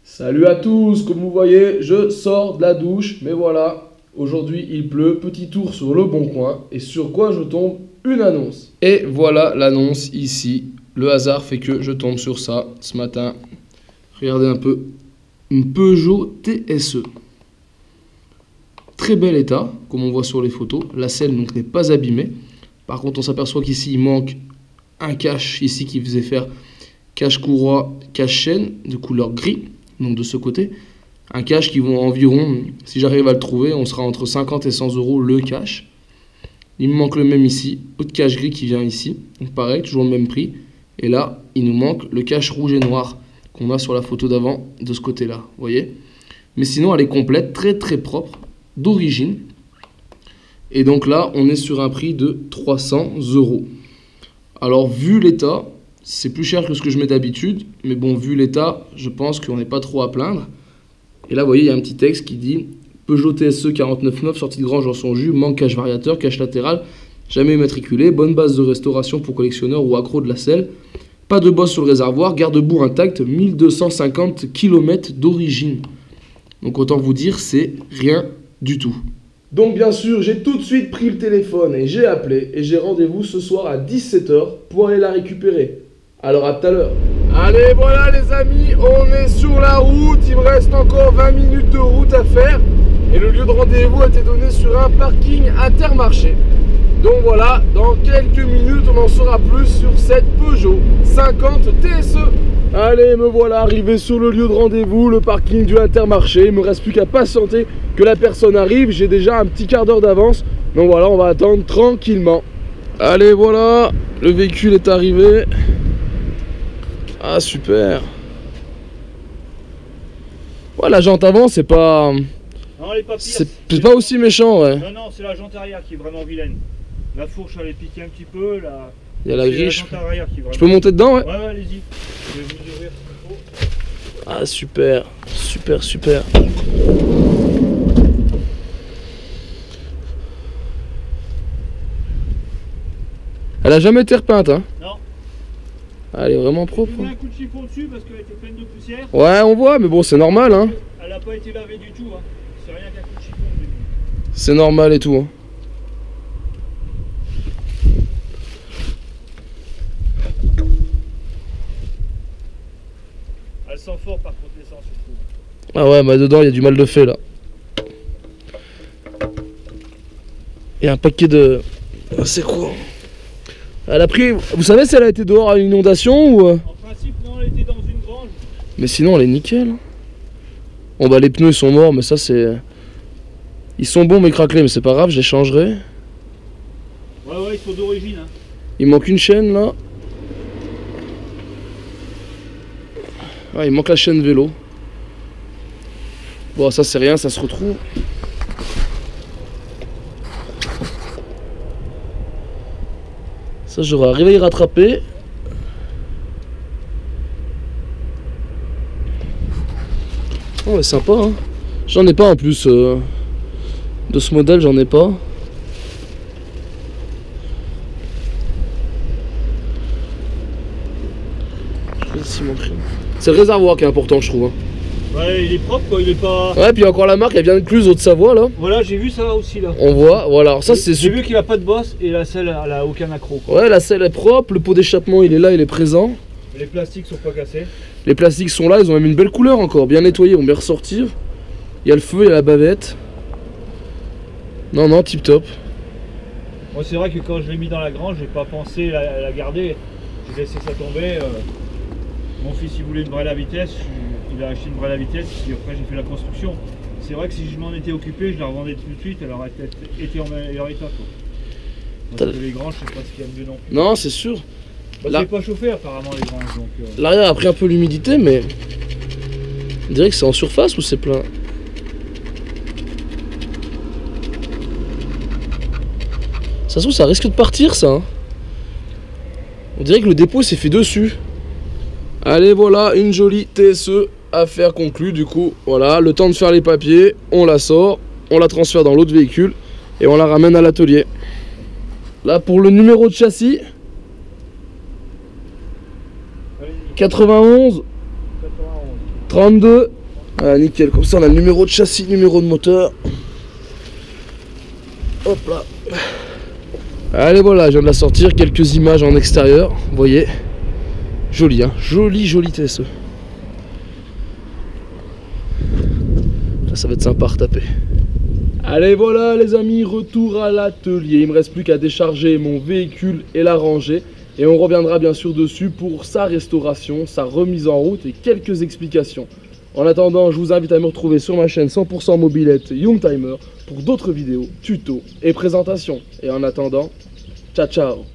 Salut à tous, comme vous voyez, je sors de la douche, mais voilà, aujourd'hui il pleut, petit tour sur le bon coin, et sur quoi je tombe? Une annonce. Et voilà l'annonce ici, le hasard fait que je tombe sur ça ce matin. Regardez un peu, une Peugeot TSE. Très bel état, comme on voit sur les photos, la selle donc n'est pas abîmée. Par contre on s'aperçoit qu'ici il manque un cache ici qui faisait faire cache courroie, cache chaîne de couleur gris. Donc de ce côté, un cache qui vaut environ, si j'arrive à le trouver, on sera entre 50 et 100 euros le cache. Il me manque le même ici, autre cache gris qui vient ici, donc pareil, toujours le même prix. Et là, il nous manque le cache rouge et noir qu'on a sur la photo d'avant, de ce côté-là, vous voyez. Mais sinon, elle est complète, très très propre, d'origine. Et donc là, on est sur un prix de 300 euros. Alors, vu l'état, c'est plus cher que ce que je mets d'habitude, mais bon, vu l'état, je pense qu'on n'est pas trop à plaindre. Et là, vous voyez, il y a un petit texte qui dit Peugeot TSE 49.9, sortie de Grange dans son jus, manque cache variateur, cache latéral, jamais immatriculé, bonne base de restauration pour collectionneurs ou accro de la selle, pas de bosse sur le réservoir, garde-boue intact, 1250 km d'origine. Donc autant vous dire, c'est rien du tout. Donc bien sûr, j'ai tout de suite pris le téléphone et j'ai appelé et j'ai rendez-vous ce soir à 17 h pour aller la récupérer. Alors à tout à l'heure. Allez, voilà les amis, on est sur la route. Il me reste encore 20 minutes de route à faire. Et le lieu de rendez-vous a été donné sur un parking Intermarché. Donc voilà, dans quelques minutes, on en saura plus sur cette Peugeot 50 TSE. Allez, me voilà arrivé sur le lieu de rendez-vous, le parking du Intermarché. Il me reste plus qu'à patienter que la personne arrive. J'ai déjà un petit quart d'heure d'avance. Donc voilà, on va attendre tranquillement. Allez, voilà, le véhicule est arrivé. Ah super. Ouais, la jante avant c'est pas... Non, elle est pas pire. C'est pas aussi méchant, ouais. Non, non, c'est la jante arrière qui est vraiment vilaine. La fourche elle est piquée un petit peu. Il y a la grille. Jante arrière qui est vraiment... Je peux monter dedans, ouais? Ouais, ouais, allez-y. Je vais vous ouvrir ce qu'il faut. Ah super, super, super. Elle a jamais été repeinte, hein? Non. Elle est vraiment propre. J'ai mis un coup de chiffon dessus parce qu'elle était pleine de poussière. Ouais, on voit, mais bon, c'est normal, hein. Elle n'a pas été lavée du tout, hein. C'est rien qu'un coup de chiffon. C'est normal et tout, hein. Elle sent fort par contre l'essence, je trouve. Ah ouais, bah dedans, il y a du mal de fait, là. Il y a un paquet de... C'est quoi? Elle a pris... Vous savez si elle a été dehors à une inondation ou... En principe, non, elle était dans une grange. Mais sinon, elle est nickel. Bon bah les pneus ils sont morts, mais ça c'est... Ils sont bons mais craquelés, mais c'est pas grave, je les changerai. Ouais, ouais, ils sont d'origine, hein. Il manque une chaîne là. Ah, il manque la chaîne vélo. Bon, ça c'est rien, ça se retrouve. Ça, j'aurais arrivé à y rattraper. Oh, ouais, sympa, hein. J'en ai pas en plus. De ce modèle, j'en ai pas. C'est le réservoir qui est important, je trouve, hein. Ouais, il est propre quoi, il est pas... Ouais, puis encore la marque, elle vient de Cluse, Haute-Savoie, là. Voilà, j'ai vu ça aussi là. On voit, voilà, alors ça c'est J'ai super. vu qu'il a pas de bosse et la selle elle a aucun accro quoi. Ouais, la selle est propre, le pot d'échappement il est là, il est présent. Les plastiques sont pas cassés. Les plastiques sont là, ils ont même une belle couleur encore, bien nettoyés, ils vont bien ressortir. Il y a le feu, il y a la bavette. Non, non, tip top. Moi c'est vrai que quand je l'ai mis dans la grange, j'ai pas pensé la garder. J'ai laissé ça tomber. Mon fils il voulait une brêle à vitesse, il a acheté une brêle à vitesse, puis après j'ai fait la construction. C'est vrai que si je m'en étais occupé, je la revendais tout de suite, elle aurait peut-être été en meilleur état quoi. Parce que les granges, je sais pas ce qu'il y a de mieux non plus. Non, c'est sûr. Bah, Là- c'est pas chauffé apparemment les granges donc... L'arrière a pris un peu l'humidité, mais... On dirait que c'est en surface ou c'est plein? Ça se trouve, ça risque de partir, ça, hein. On dirait que le dépôt s'est fait dessus. Allez, voilà, une jolie TSE, affaire conclue. Du coup, voilà, le temps de faire les papiers, on la sort, on la transfère dans l'autre véhicule et on la ramène à l'atelier. Là, pour le numéro de châssis, 91 91. 32. Voilà, nickel, comme ça on a le numéro de châssis, numéro de moteur. Hop là. Allez voilà, je viens de la sortir, quelques images en extérieur, vous voyez. Joli hein, joli TSE. Là ça va être sympa à retaper. Allez voilà les amis, retour à l'atelier. Il me reste plus qu'à décharger mon véhicule et la ranger. Et on reviendra bien sûr dessus pour sa restauration, sa remise en route et quelques explications. En attendant, je vous invite à me retrouver sur ma chaîne 100% mobilette Youngtimer pour d'autres vidéos, tutos et présentations. Et en attendant, ciao ciao.